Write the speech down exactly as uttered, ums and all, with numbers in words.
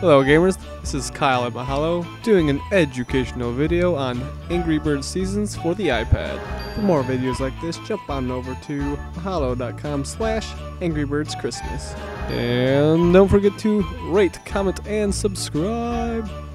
Hello gamers, this is Kyle at Mahalo, doing an educational video on Angry Birds Seasons for the iPad. For more videos like this, jump on over to mahalo dot com slash Angry Birds Christmas. And don't forget to rate, comment, and subscribe.